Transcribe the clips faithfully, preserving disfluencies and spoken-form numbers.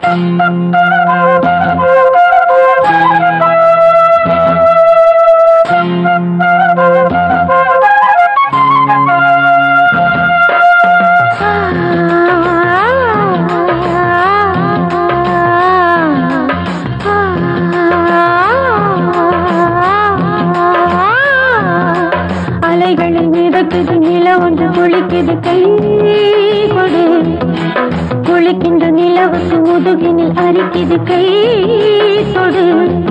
குளிக்குது கை கொடு குளிக்கின்ற நிலவுக்கு முதுகினில் அரிக்குது கை தொடு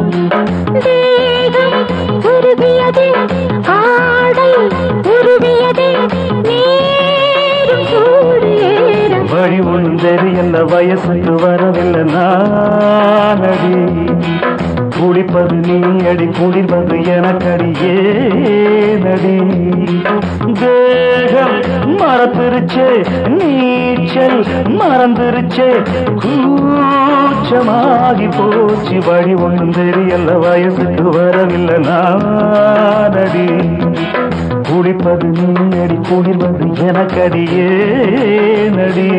தேகம் உருவியது ஆடை உருவியது நீரும் சூடு ஏற வழி ஒன்றெரியல்ல வயசுக்கு வரவில்லை நானடி குளிப்பது நீ அடி குளிர்வது எனக்கடியே நடி தேகம் மறந்துருச்சே நீச்சல் மறந்துருச்சே கூச்சமாகி போச்சு வழி ஒன்றும் தெரியல வயசுக்கு வரவில்லை நானடி குளிப்பது நீ அடி குளிர்வது எனக்கடியே நடி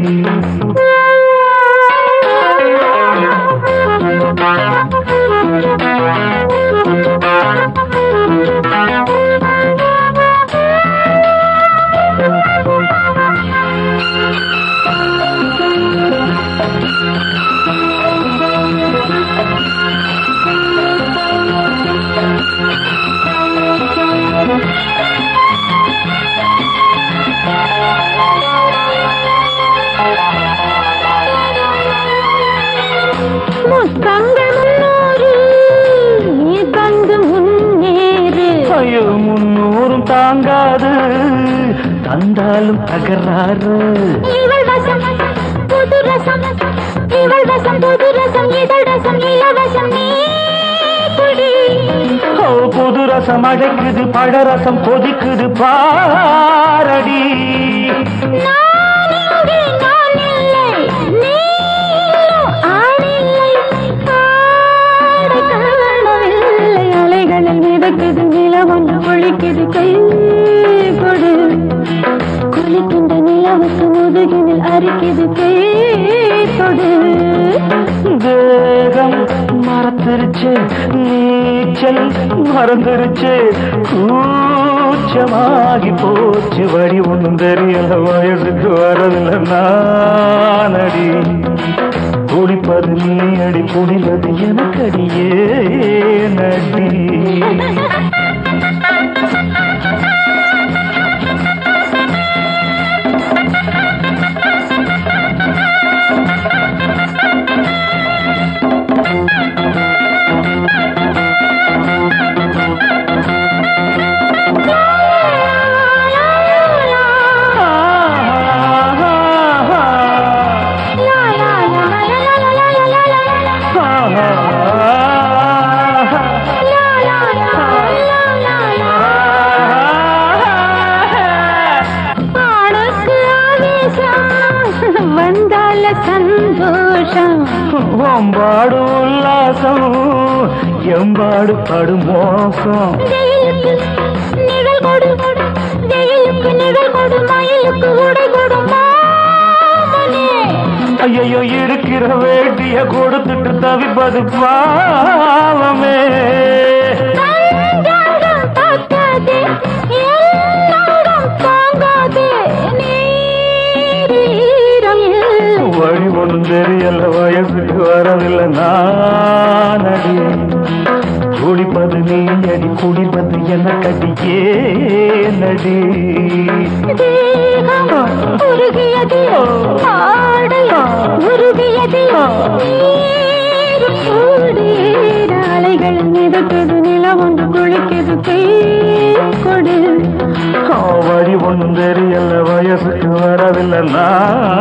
முன்னூறும் தாங்காது தந்தாலும் தகராறு இவள் வசம் புது ரசம் இவள் வசம் புது ரசம் இதழ் ரசம் இலவசம் நீ குடி புது ரசம் அடைக்குது பழரசம் கொதிக்குது பாரடி குளிக்குது கை கொடு குளிக்கின்ற நிலவுக்கு முதுகினில் அரிக்குது கை கொடு தேகம் மறந்துருச்சு நீச்சல் மறந்துருச்சு கூச்சமாகி போச்சு வழி ஒன்றும் தெரியல வயசுக்கு வரவில்லை நானடி குளிப்பது நீ அடி குடிவது எனக்கடியே நடி வந்தால சந்தோஷம் ஒம்பாடு உல்லாசம் எம்பாடு படு மோசம் நிழல் கொடு வெயிலுக்கு நிழல் கொடு மயிலுக்கு உடை கொடு ஐயோ இருக்கிற வேட்டிய கொடுத்துட்டு தவிப்பது பாவமே வழி ஒன்றும் தெரியல வயசுக்கு வரவில்லை நானடி குடிப்பது நீ அடி குடிப்பது என்ன கடியே நடி உருகியது ஆடை உருகியது அலைகள் மிதக்குது நிலம் ஒன்று குளிக்குது கை கொடு வழி ஒன்றும் தெரியல வயசுக்கு வரவில்லை நான்